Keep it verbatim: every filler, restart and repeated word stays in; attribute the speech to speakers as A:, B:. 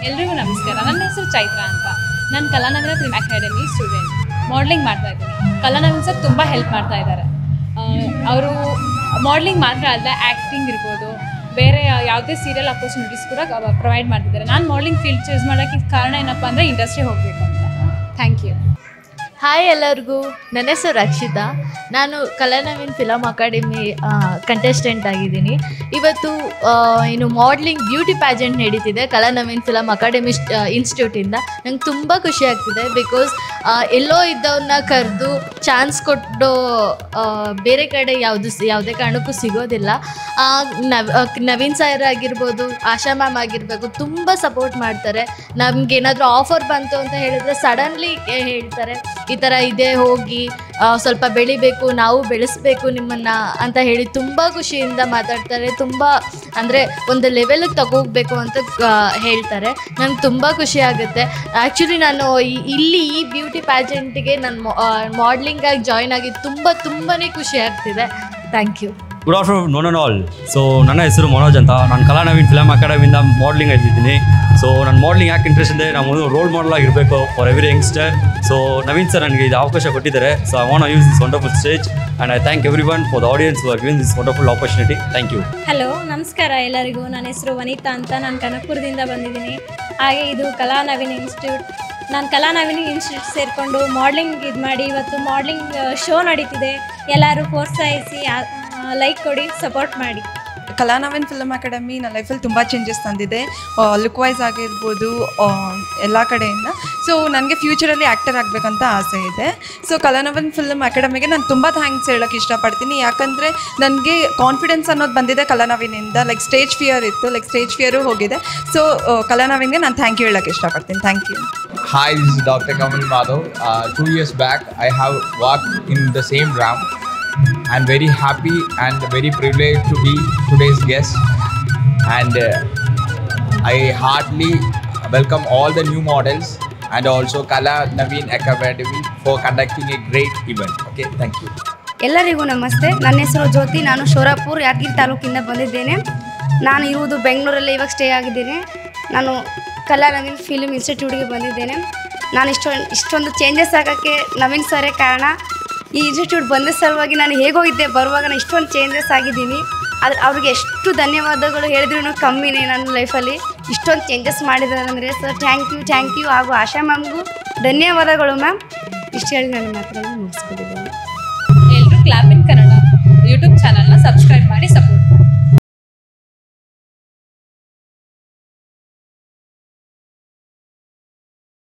A: ಎಲ್ರಿಗೂ ನಮಸ್ಕಾರ. ನನ್ನ ಹೆಸರು ಚೈತ್ರ ಅಂತ. ನಾನು Kalanagar film academy student. Modelling ಮಾಡ್ತಾ ಇದ್ದೀನಿ. ಕಲಾನಗರ ಸರ್ ತುಂಬ ಹೆಲ್ಪ್ ಮಾಡ್ತಾ ಇದ್ದಾರೆ. ಅವರು ಮಾಡಲಿಂಗ್ ಮಾತ್ರ ಅಲ್ಲ, ಆ್ಯಕ್ಟಿಂಗ್ ಇರ್ಬೋದು, ಬೇರೆ ಯಾವುದೇ ಸೀರಿಯಲ್ ಅಪರ್ಚುನಿಟೀಸ್ ಕೂಡ ಪ್ರೊವೈಡ್ ಮಾಡ್ತಿದ್ದಾರೆ. ನಾನು ಮಾಡಲಿಂಗ್ ಫೀಲ್ಡ್ ಚೂಸ್ ಮಾಡೋಕ್ಕೆ ಕಾರಣ ಏನಪ್ಪ ಅಂದರೆ ಇಂಡಸ್ಟ್ರಿ ಹೋಗಬೇಕು ಅಂತ. Thank you.
B: ಹಾಯ್ ಎಲ್ಲರಿಗೂ, ನನ್ನ ಹೆಸರು ರಕ್ಷಿತಾ. ನಾನು ಕಲಾನವೀನ್ ಫಿಲಮ್ ಅಕಾಡೆಮಿ ಕಂಟೆಸ್ಟೆಂಟ್ ಆಗಿದ್ದೀನಿ. ಇವತ್ತು ಏನು ಮಾಡಲಿಂಗ್ ಬ್ಯೂಟಿ ಪ್ಯಾಜೆಂಟ್ ನಡೀತಿದೆ ಕಲಾನವೀನ್ ಫಿಲಮ್ ಅಕಾಡೆಮಿ ಇನ್ಸ್ಟಿಟ್ಯೂಟಿಂದ. ನಂಗೆ ತುಂಬ ಖುಷಿ ಆಗ್ತಿದೆ. ಬಿಕಾಸ್ ಎಲ್ಲೋ ಇದ್ದವ್ರನ್ನ ಕರೆದು ಚಾನ್ಸ್ ಕೊಟ್ಟು ಬೇರೆ ಕಡೆ ಯಾವುದು ಯಾವುದೇ ಕಾರಣಕ್ಕೂ ಸಿಗೋದಿಲ್ಲ. ನವ್ ನವೀನ್ ಸರ್ ಆಗಿರ್ಬೋದು, ಆಶಾ ಮ್ಯಾಮ್ ಆಗಿರಬೇಕು, ತುಂಬ ಸಪೋರ್ಟ್ ಮಾಡ್ತಾರೆ. ನಮಗೇನಾದರೂ ಆಫರ್ ಬಂತು ಅಂತ ಹೇಳಿದ್ರೆ ಸಡನ್ಲಿ ಹೇಳ್ತಾರೆ, ಈ ಥರ ಇದೆ, ಹೋಗಿ ಸ್ವಲ್ಪ ಬೆಳಿಬೇಕು, ನಾವು ಬೆಳೆಸಬೇಕು ನಿಮ್ಮನ್ನು ಅಂತ ಹೇಳಿ ತುಂಬ ಖುಷಿಯಿಂದ ಮಾತಾಡ್ತಾರೆ. ತುಂಬ ಅಂದರೆ ಒಂದು ಲೆವೆಲಿಗೆ ತಗೋಗ್ಬೇಕು ಅಂತ ಹೇಳ್ತಾರೆ. ನಂಗೆ ತುಂಬ ಖುಷಿ ಆಗುತ್ತೆ. ಆ್ಯಕ್ಚುಲಿ ನಾನು ಇಲ್ಲಿ ಈ ಬ್ಯೂಟಿ ಪ್ಯಾಜೆಂಟಿಗೆ ನಾನು ಮಾಡಲಿಂಗಾಗಿ ಜಾಯ್ನ್ ಆಗಿ ತುಂಬ ತುಂಬಾ ಖುಷಿ ಆಗ್ತಿದೆ. Thank you.
C: Good afternoon one and all. So ನನ್ನ ಹೆಸರು ಮನೋಜ್ ಅಂತ. ನಾನು ಕಲಾನವೀನ್ ಫಿಲಮ್ ಅಕಾಡೆಮಿಯಿಂದ ಮಾಡಲಿಂಗ್ ಇದ್ದೀನಿ. ಸೊ ನನ್ನ ಮಾಡಲಿಂಗ್ ಯಾಕೆ ಇಂಟ್ರೆಸ್ಟ್ ಇದೆ, ನಾವು ರೋಲ್ ಮಾಡಲ್ ಆಗಿರಬೇಕು for every youngster. So Naveen sir ನನಗೆ ಇದು ಅವಕಾಶ ಕೊಟ್ಟಿದ್ದಾರೆ. So I want to use this wonderful stage and I thank everyone for the audience who have given this wonderful opportunity. Thank you.
D: Hello, ನಮಸ್ಕಾರ ಎಲ್ಲರಿಗೂ. ನನ್ನ ಹೆಸರು ವನಿತಾ ಅಂತ. ನಾನು ಕನಕಪುರದಿಂದ ಬಂದಿದ್ದೀನಿ. ಹಾಗೆ ಇದು ಕಲಾನವೀನ್ ಇನ್ಸ್ಟಿಟ್ಯೂಟ್. ನಾನು ಕಲಾನವೀನ್ ಇನ್ಸ್ಟಿಟ್ಯೂಟ್ ಸೇರಿಕೊಂಡು ಮಾಡಲಿಂಗ್ ಇದು ಮಾಡಿ ಇವತ್ತು ಮಾಡಲಿಂಗ್ ಶೋ ನಡೀತಿದೆ. ಎಲ್ಲರೂ ಪ್ರೋತ್ಸಾಹಿಸಿ, ಲೈಕ್ ಕೊಡಿ, ಸಪೋರ್ಟ್ ಮಾಡಿ.
E: ಕಲಾನವೀನ್ ಫಿಲ್ಮ್ ಅಕಾಡೆಮಿ ನನ್ನ ಲೈಫಲ್ಲಿ ತುಂಬ ಚೇಂಜಸ್ ತಂದಿದೆ. ಲುಕ್ ವೈಸ್ ಆಗಿರ್ಬೋದು, ಎಲ್ಲ ಕಡೆಯಿಂದ. ಸೊ ನನಗೆ ಫ್ಯೂಚರಲ್ಲಿ ಆ್ಯಕ್ಟರ್ ಆಗಬೇಕಂತ ಆಸೆ ಇದೆ. ಸೊ ಕಲಾನವೀನ್ ಫಿಲ್ಮ್ ಅಕಾಡೆಮಿಗೆ ನಾನು ತುಂಬ ಥ್ಯಾಂಕ್ಸ್ ಹೇಳೋಕ್ಕೆ ಇಷ್ಟಪಡ್ತೀನಿ. ಯಾಕಂದರೆ ನನಗೆ ಕಾನ್ಫಿಡೆನ್ಸ್ ಅನ್ನೋದು ಬಂದಿದೆ ಕಲಾನವೀನಿಂದ. ಲೈಕ್ ಸ್ಟೇಜ್ ಫಿಯರ್ ಇತ್ತು, ಲೈಕ್ ಸ್ಟೇಜ್ ಫಿಯರು ಹೋಗಿದೆ. ಸೊ ಕಲಾನವೀನ್ಗೆ ನಾನು ಥ್ಯಾಂಕ್ ಯು ಹೇಳೋಕ್ಕೆ ಇಷ್ಟಪಡ್ತೀನಿ. Thank you.
F: Hi, this is Doctor Kamal Madhav. Uh, two years back, I have worked in the same round. I'm very happy and very privileged to be today's guest. And uh, I heartily welcome all the new models and also Kalanaveen Academy for conducting a great event. Okay, thank you.
G: ಎಲ್ಲರಿಗೂ ನಮಸ್ತೆ. ನನ್ನ ಹೆಸರು ಜ್ಯೋತಿ. ನಾನು ಶೋರಾಪುರ್ ಯಾದಗಿರಿ ತಾಲೂಕಿಂದ ಬಂದಿದ್ದೇನೆ. ನಾನು ಇರುವುದು ಬೆಂಗಳೂರಲ್ಲಿ, ಇವಾಗ ಸ್ಟೇ ಆಗಿದ್ದೇನೆ. ನಾನು ಕಲಾನವೀನ್ ಫಿಲ್ಮ್ ಇನ್ಸ್ಟಿಟ್ಯೂಟ್ಗೆ ಬಂದಿದ್ದೇನೆ. ನಾನು ಇಷ್ಟೊಂದು ಇಷ್ಟೊಂದು ಚೇಂಜಸ್ ಆಗೋಕ್ಕೆ ನವೀನ್ ಸರೇ ಕಾರಣ. ಈ ಇನ್ಸ್ಟಿಟ್ಯೂಟ್ ಬಂದ ಸಲುವಾಗಿ ನಾನು ಹೇಗೋಗಿದ್ದೆ, ಬರುವಾಗ ನಾನು ಇಷ್ಟೊಂದು ಚೇಂಜಸ್ ಆಗಿದ್ದೀನಿ. ಆದರೆ ಅವ್ರಿಗೆ ಎಷ್ಟು ಧನ್ಯವಾದಗಳು ಹೇಳಿದ್ರೂ ಕಮ್ಮಿನೇ. ನನ್ನ ಲೈಫಲ್ಲಿ ಇಷ್ಟೊಂದು ಚೇಂಜಸ್ ಮಾಡಿದ್ದಾರೆ ಅಂದರೆ sir thank you thank you ಹಾಗೂ ಆಶಾ ಮ್ಯಾಮ್ಗೂ ಧನ್ಯವಾದಗಳು ಮ್ಯಾಮ್. ಇಷ್ಟು ಹೇಳಿ ನನ್ನ ಮಾತನ್ನು ಮುಗಿಸ್ಕೊಂಡಿದ್ದೇನೆ.
A: ಎಲ್ಲರೂ ಕ್ಲಾಪ್ ಇನ್ ಕನ್ನಡ ಯೂಟ್ಯೂಬ್ ಚಾನಲ್ನ ಸಬ್ಸ್ಕ್ರೈಬ್ ಮಾಡಿ, ಸಪೋರ್ಟ್ ಮಾಡಿ.